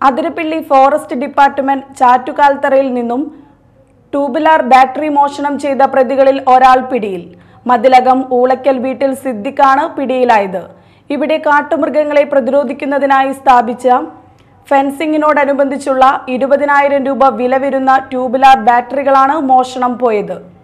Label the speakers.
Speaker 1: Athirappilly forest department ചാറ്റുകാൽത്തറയിൽ നിന്നും tubular battery മോഷണം ചെയ്ത പ്രതികളിൽ ഒരാൾ പിടിയിൽ. മതിലകം ഊളയ്ക്കൽ വീട്ടിൽ സിദ്ദിഖാണ് പിടിയിലായത്. ഇവിടെ കാട്ടുമൃഗങ്ങളെ പ്രതിരോധിക്കുന്നതിനായി സ്ഥാപിച്ച ഫെൻസിങ്ങിനോടനുബന്ധിച്ചുള്ള 20,000 രൂപ വില വരുന്ന ട്യൂബുലാർ ബാറ്ററികളാണ് മോഷണം പോയത്.